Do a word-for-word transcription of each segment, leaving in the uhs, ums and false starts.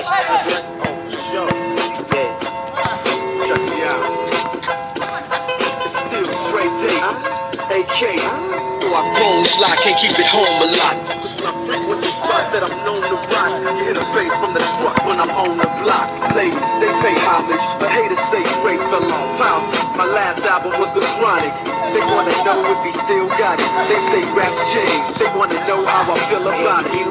Ice Cube on the show. Yeah. Check me out. It's still Dre Day, A K. Though I close like can't keep it home a lot. Cause when I frequent the spots that I'm known to rock, you hear the bass from the truck when I'm on the block. Ladies, they pay homage, but haters say Dre fell off. Pound. My last album was The Chronic. They wanna know if he still got it. They say rap's changed. They wanna know how I feel about it.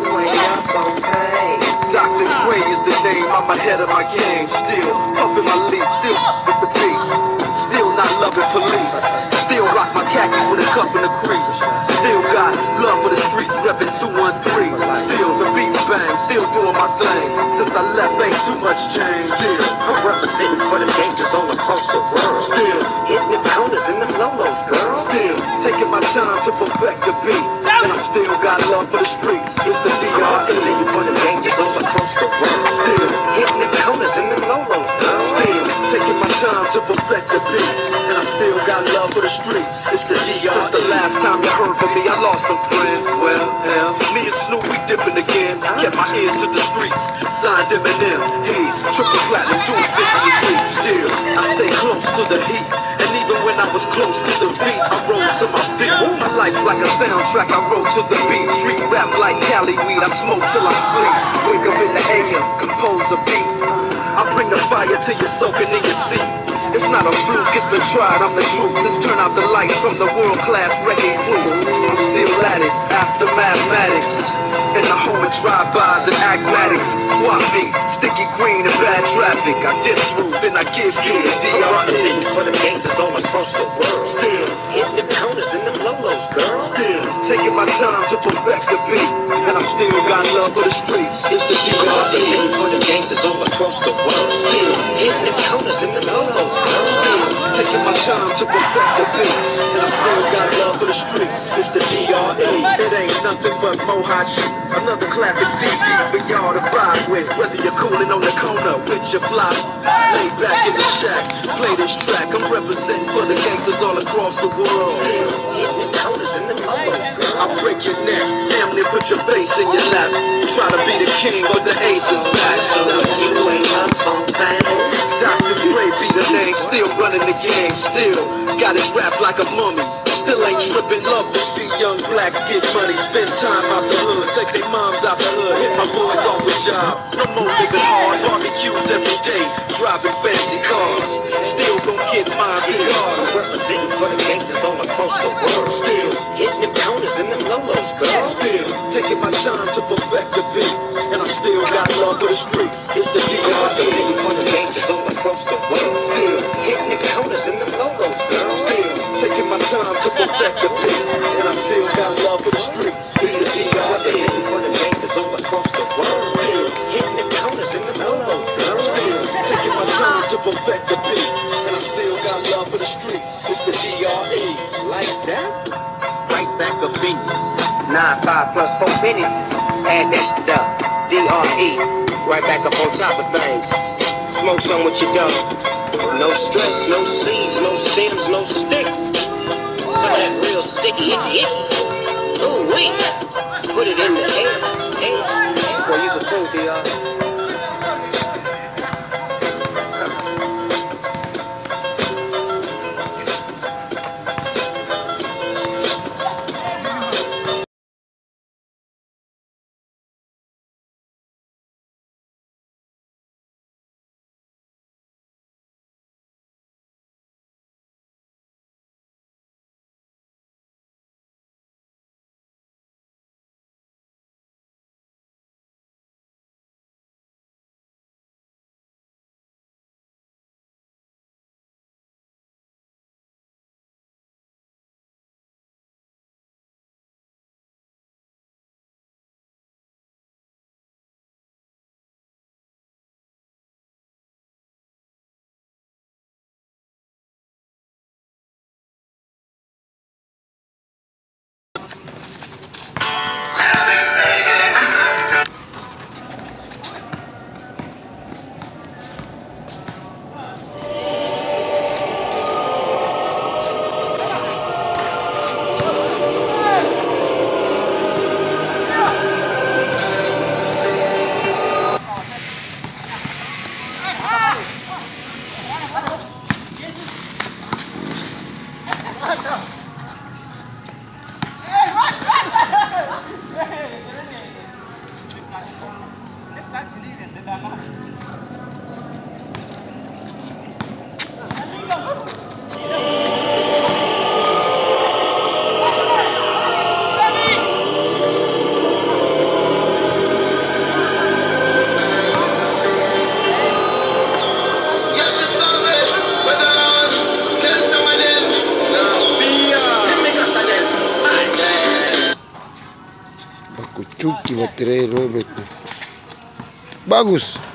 Doctor Dre is the name. I'm ahead of my game. Still puffin' my leaf. Still with the beats. Still not loving police. Still rock my khakis with a cup in the crease. Still got love for the streets, reppin' two one three. Still the beats bang. Still doing my thing. Since I left, ain't too much change. Still I'm representing for the gangsters all across the world. Still hitting the corners in the lolos, girl. Still taking my time to perfect the beat. And I still got love for the streets. It's the D I'm R E. representing for the gangsters all across the world. Still hitting the corners in the lolos, girl. Still taking my time to perfect the beat. And I still got love for the streets. It's the D R E. Since the last time you heard from me, I lost some friends. Well, hell, me and Snoop, we dipping again. Kept my ears to the streets. Signed Eminem, Hayes, triple platinum, doing fifty a week. Still, I stay close to the heat. And even when I was close to the beat, I rose to my feet. My life's like a soundtrack, I wrote to the beat. Street rap like Cali weed, I smoke till I sleep. Wake up in the A M, compose a beat. I bring the fire till you're soaking in your seat. It's not a fluke, it's been tried, I'm the truth. Since turn out the lights from the world-class wrecking crew, I'm still at it, after mathematics. In the home of drive-bys and acmatics. Swap meets, sticky green and bad traffic. I dip through, then I give you the D I'm R E. representing for the gangsters all across the world. Still hitting the corners in the lolos, girl. Still taking my time to perfect the beat. And I still got love for the streets. It's the D I'm R E. representing for the gangsters all across the world. Still hitting the corners in the lolos, girl. Still taking my time to perfect the beat. And I still got love for the streets. It's the D R E. It ain't nothing but Mohachi. Another classic C D for y'all to vibe with. Whether you're cooling on the corner with your fly, lay back in the shack, play this track. I'm representing for the gangsters all across the world. Still hitting the corners in the lolos, girl. I'll break your neck, damn near put your face in your lap. Try to be the king, but the ace is back. You ain't up on things. Doctor Dre be the name, still running the game. Still got it wrapped like a mummy. Still ain't tripping, love to see young blacks get money. Spend time out the hood, take their moms out the hood, hit my boys off with jobs. No more living hard, barbecues every day, driving fancy cars. Still gon' get mine I'm regardless. representing for the gangsters all across the world. Still hitting them corners in them lolos, girl. Still taking my time to perfect the beat. And I still got love for the streets. It's the D I'm R E. representing for the gangsters all across the world. Still hitting them corners in them lolos, girl. Still taking my time to perfect the beat. And I still got love for the streets. It's the D R E. representing for the gangsters all across the world. Still hitting them corners in them lolos, girl. Still taking my time to perfect the beat. And I still got love for the streets. It's the D R E. Like that? Right back up in you. Nine, five plus four pennies. Add that shit up. D R E. Right back up on top of things. Smoke some with your dog. No stress, no seeds, no stems, no sticks. Some of that real sticky icky icky. Ooh wee. Put it in the air. Air. Boy, you's a fool, D R E. Cuci baterai robek. Bagus.